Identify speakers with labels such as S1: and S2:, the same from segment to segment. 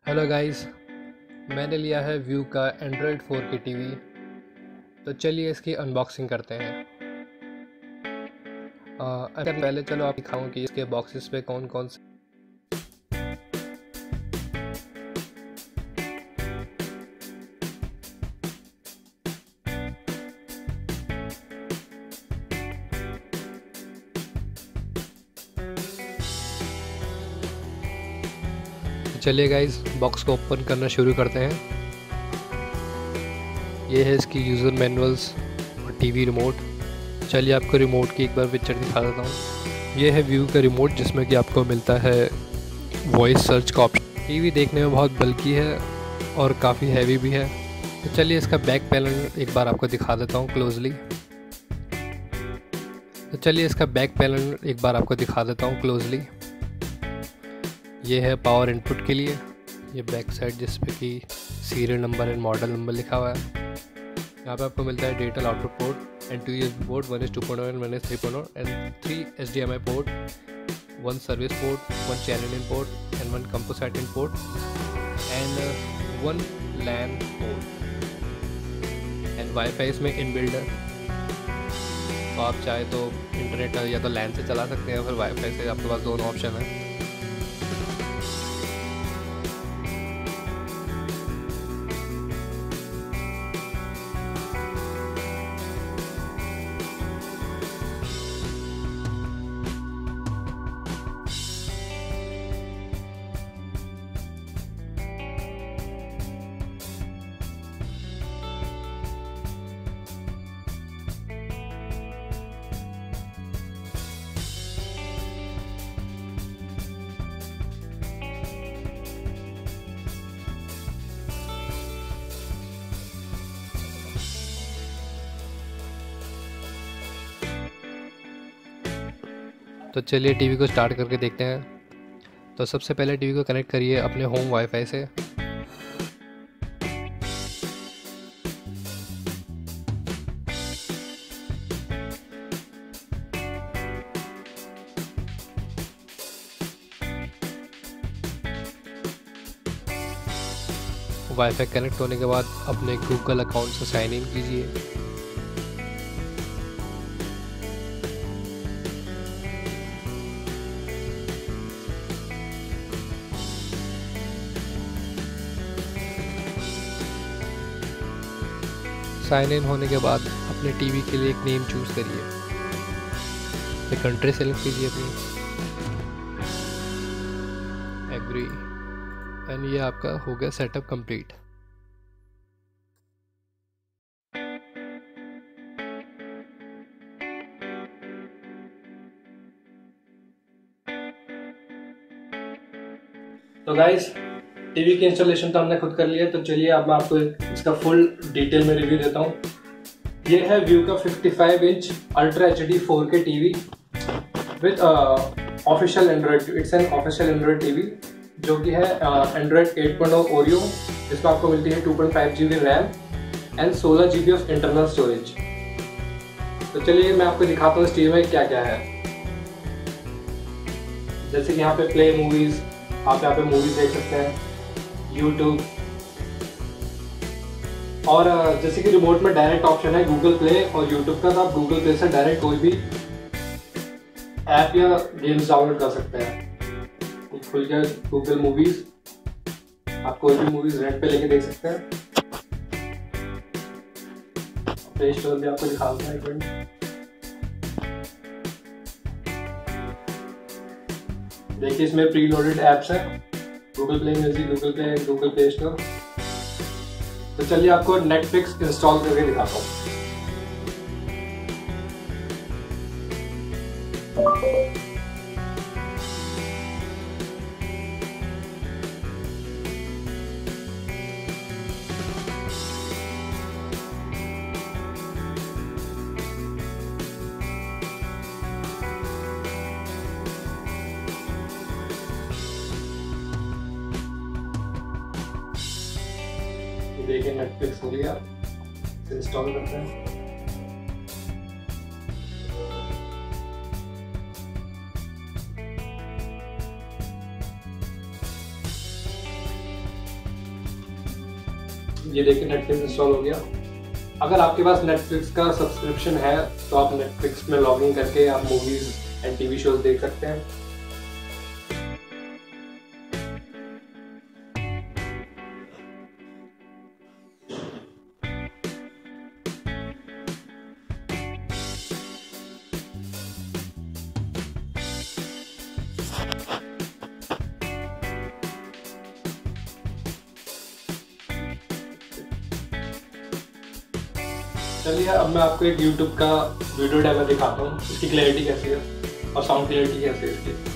S1: Hello guys. मैंने लिया है व्यू का एंड्रॉयड 4 की टीवी। तो चलिए इसकी अनबॉक्सिंग करते हैं। अगर पहले चलो आप दिखाऊं कि इसके बॉक्सेस पे कौन कौन से। चलिए गाइस बॉक्स को ओपन करना शुरू करते हैं। ये है इसकी यूज़र मैनुअल्स और टीवी रिमोट। चलिए आपको रिमोट की एक बार पिक्चर दिखा देता हूँ। ये है व्यू का रिमोट जिसमें कि आपको मिलता है वॉइस सर्च का ऑप्शन। टीवी देखने में बहुत बल्की है और काफ़ी हैवी भी है। तो चलिए इसका बैक पैनल एक बार आपको दिखा देता हूँ क्लोजली। ये है पावर इनपुट के लिए। ये बैक साइड जिस पे कि serial number and model number लिखा हुआ है। यहाँ पे आपको मिलता है digital output port and 2 USB port, 1 is 2.0 and 1 is 3.0 and 3 HDMI port, 1 service port, 1 channel in port and 1 composite in port and 1 LAN port and wifi इसमें inbuilt है। तो आप चाहे तो इंटरनेट या तो LAN से चला सकते हैं, फिर वाईफाई से। आपके पास दोनों ऑप्शन है। तो चलिए टीवी को स्टार्ट करके देखते हैं। तो सबसे पहले टीवी को कनेक्ट करिए अपने होम वाईफाई से। वाईफाई कनेक्ट होने के बाद अपने गूगल अकाउंट से साइन इन कीजिए। साइन इन होने के बाद अपने टीवी के लिए एक नेम चूज़ करिए। फिर कंट्री सेलेक्ट कीजिए अपनी, एग्री, एंड ये आपका हो गया सेटअप कंप्लीट। तो गाइस टीवी की इंस्टॉलेशन तो हमने खुद कर लिया। तो चलिए अब मैं आपको इसका फुल डिटेल में रिव्यू देता हूँ। ये है व्यू का 55 inch ultra HD 4K TV with official Android. It's an official Android TV जो कि है एंड्रॉइड 8.0 ओरियो, जिसमें आपको मिलती है 2.5 GB RAM and 16 GB of internal storage. तो चलिए मैं आपको दिखाता हूँ इस टीवी में क्या क्या है। जैसे कि यहाँ पे प्ले मूवीज, आप यहाँ पे मूवीज देख सकते हैं, यूट्यूब, और जैसे कि रिमोट में डायरेक्ट ऑप्शन है गूगल प्ले और यूट्यूब का। तो आप गूगल प्ले से डायरेक्ट कोई भी ऐप या गेम्स डाउनलोड कर सकते हैं। खुल के गूगल मूवीज, आप कोई भी मूवीज रेंट पे लेके देख सकते हैं। प्ले स्टोर भी आपको दिखाऊंगा एक मिनट। देखिए इसमें प्री लोडेड एप्स है, Google Play music, Google Play store. तो चलिए आपको नेटफ्लिक्स इंस्टॉल करके दिखाता हूँ। देखिए नेटफ्लिक्स हो गया, इंस्टॉल करते हैं। ये देखिए नेटफ्लिक्स इंस्टॉल हो गया। अगर आपके पास नेटफ्लिक्स का सब्सक्रिप्शन है तो आप नेटफ्लिक्स में लॉग इन करके आप मूवीज़ एंड टीवी शोज देख सकते हैं। चलिए अब मैं आपको एक YouTube का वीडियो डेमो दिखाता हूँ, इसकी क्लैरिटी कैसी है और साउंड क्लैरिटी कैसी है इसकी।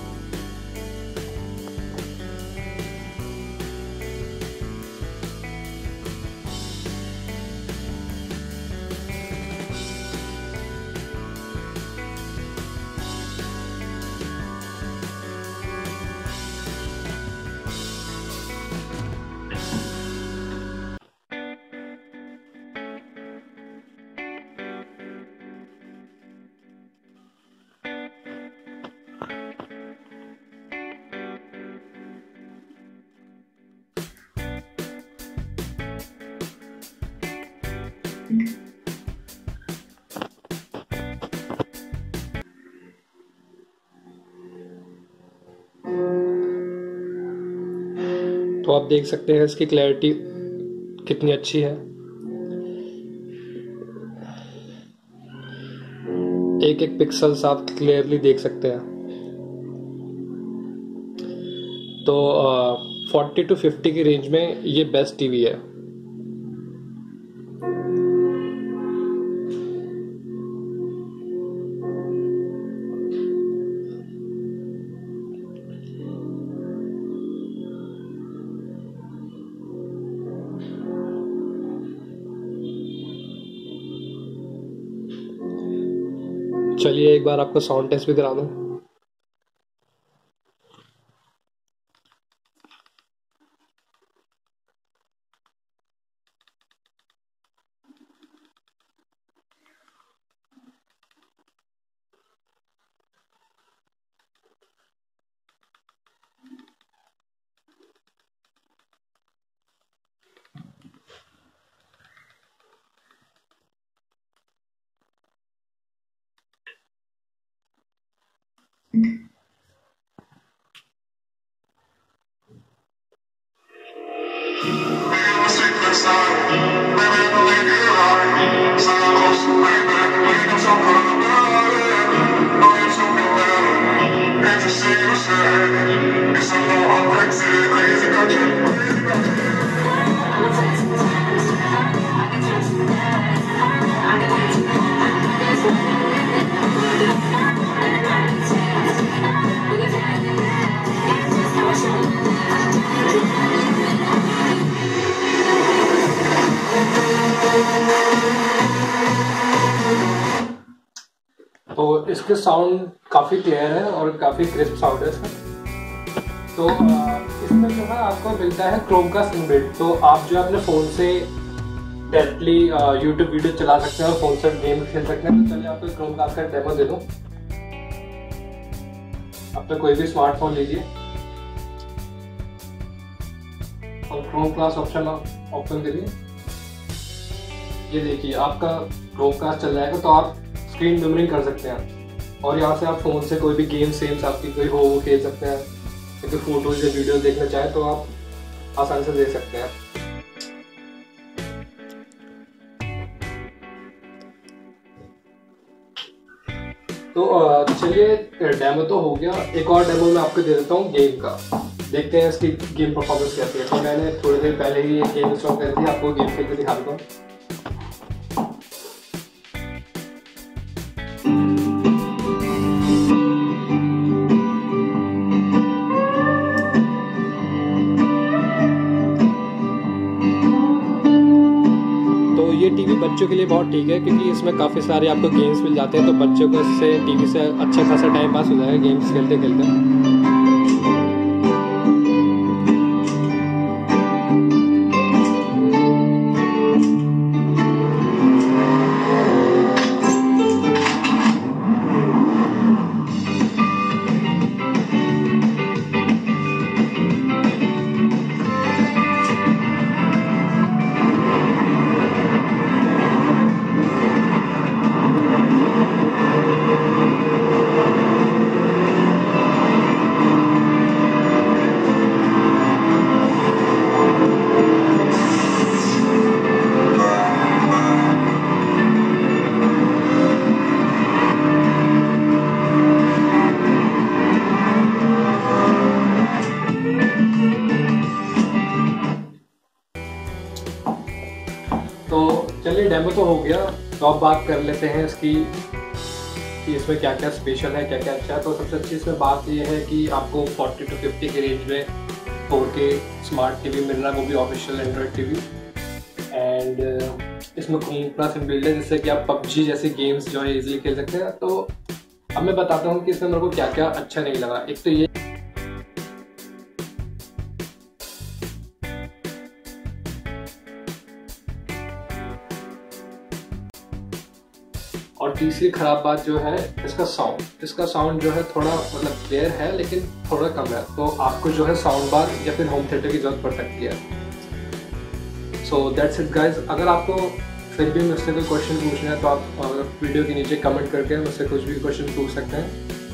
S1: तो आप देख सकते हैं इसकी क्लैरिटी कितनी अच्छी है। एक एक पिक्सल्स आप क्लियरली देख सकते हैं। तो 40 to 50 की रेंज में ये बेस्ट टीवी है। चलिए एक बार आपको साउंड टेस्ट भी करा दूं। तो इसके साउंड काफ़ी क्लियर है और काफ़ी क्रिस्प साउंड है इसका। तो इसमें जो है आपको मिलता है क्रोमकास्ट इनबिल्ट। तो आप जो है अपने फ़ोन से डायरेक्टली यूट्यूब वीडियो चला सकते हैं और फ़ोन से गेम खेल सकते हैं। तो चलिए आपको क्रोमकास्ट का डेमो दे दूँ। अपना कोई भी स्मार्टफोन लीजिए और क्रोमकास्ट ऑप्शन ओपन करिए। ये देखिए आपका क्रोमकास्ट चल जाएगा। तो आप स्क्रीन मिररिंग कर सकते हैं और यहाँ से आप फ़ोन से कोई भी गेम सेम्स आपकी कोई हो वो खेल सकते हैं। क्योंकि फोटोज या वीडियो देखना चाहे तो आप आसानी से देख सकते हैं। तो चलिए डेमो तो हो गया। एक और डेमो मैं आपको दे देता हूँ गेम का। देखते हैं इसकी गेम परफॉर्मेंस कैसी है। तो मैंने थोड़ी देर पहले ही एक गेम इंस्टॉल करी थी, आपको गेम खेल के दिखा देता हूँ। ये टीवी बच्चों के लिए बहुत ठीक है क्योंकि इसमें काफ़ी सारे आपको गेम्स मिल जाते हैं। तो बच्चों को इससे टीवी से अच्छा खासा टाइम पास हो जाएगा गेम्स खेलते खेलते। चलिए डेमो तो हो गया, तो अब बात कर लेते हैं इसकी कि इसमें क्या क्या स्पेशल है, क्या क्या अच्छा है। तो सबसे अच्छी इसमें बात ये है कि आपको 40 to 50 के रेंज में 4K स्मार्ट टीवी मिल रहा है, वो भी ऑफिशियल एंड्रॉयड टीवी। एंड इसमें क्रोम प्लस इनबिल्ट है, जिससे कि आप पबजी जैसे गेम्स जो है इजीली खेल सकते हैं। तो अब मैं बताता हूँ कि इसमें मेरे को क्या क्या अच्छा नहीं लगा। एक तो ये और तीसरी खराब बात जो है इसका साउंड जो है थोड़ा मतलब क्लियर है लेकिन थोड़ा कम है, तो आपको जो है साउंड बार या फिर होम थिएटर की जरूरत पड़ सकती है। So that's it guys. अगर आपको फिर भी मुझसे कोई क्वेश्चन पूछना है तो आप वीडियो के नीचे कमेंट करके मुझसे कुछ भी क्वेश्चन पूछ सकते हैं।